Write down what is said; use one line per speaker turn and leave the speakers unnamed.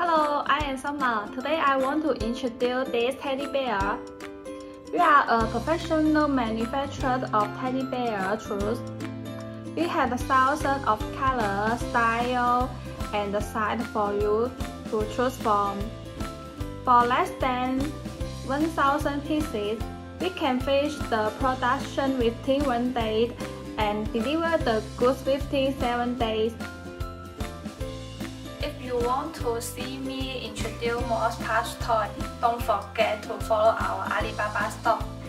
Hello, I am Summer. Today I want to introduce this teddy bear. We are a professional manufacturer of teddy bear toys. We have thousands of colors, style, and size for you to choose from. For less than 1,000 pieces, we can finish the production within 1 day and deliver the goods within 7 days. If you want to see me introduce more Plush toys, don't forget to follow our Alibaba store.